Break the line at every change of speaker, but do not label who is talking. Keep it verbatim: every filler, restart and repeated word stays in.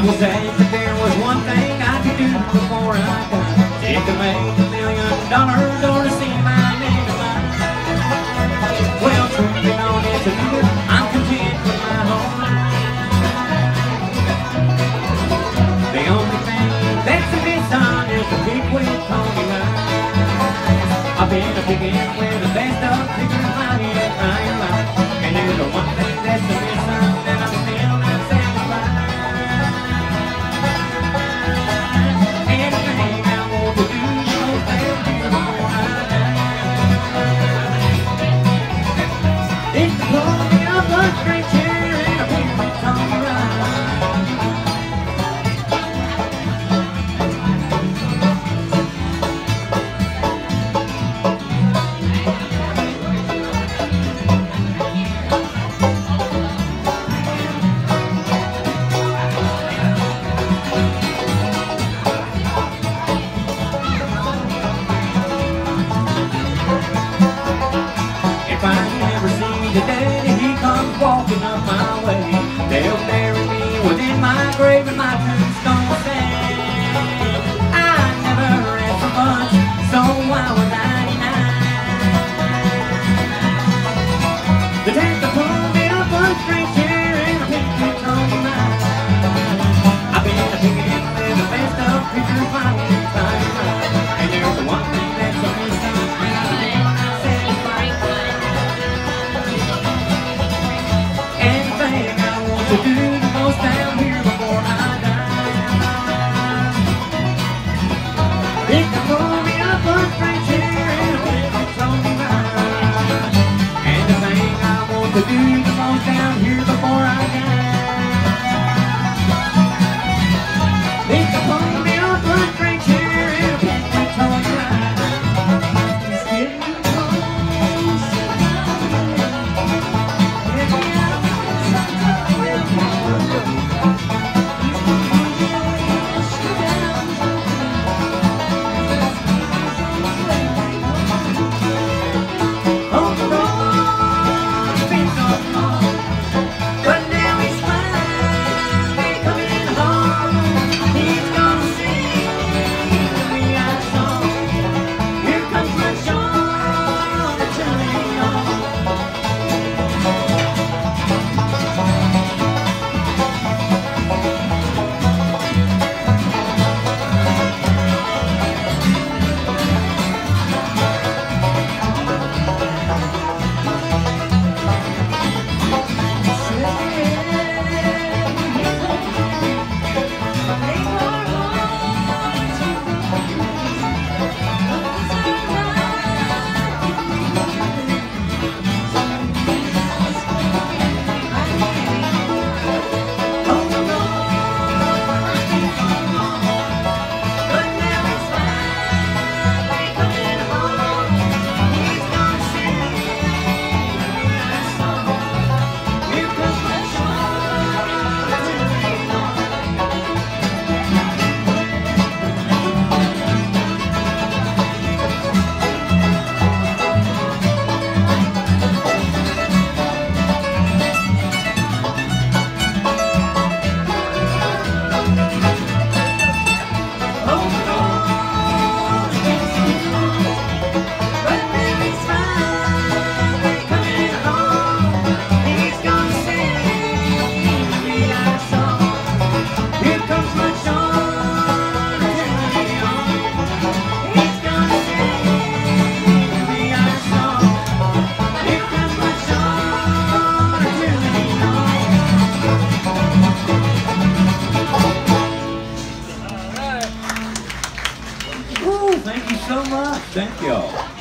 was asked if there was one thing I could do before I died. If to make a million dollars or to see my name in life. Well, truth be known, it's a good. I'm content with my home life. The only thing that's a bit on is the big with Tony Ryan. I've been a picking with the best of pickers my entire life. And there's the one thing that's a bit on that I'm still not satisfied. Anything I want to do, you know, they'll do before I die. It's the pulling of a straight chair and a big with Tony Ryan. If I ever see the day he comes walking up my way, they'll bury me within my grave and my tombstone say, I never asked for much, so I was ninety-nine. The dance to pull me up a straight chair and a pink with Tony Ryan. I've been a picking with the best of pictures my entire life. And there's the one thing that's a missing, and I think I'm satisfied. To do the most down here before I die. They can pull me up a straight chair and a big with Tony Ryan. And the thing I want to do the most down here before I die. They can pull me up a straight chair and a big with Tony Ryan. He's getting close. Get me out. Thank you so much. Thank y'all.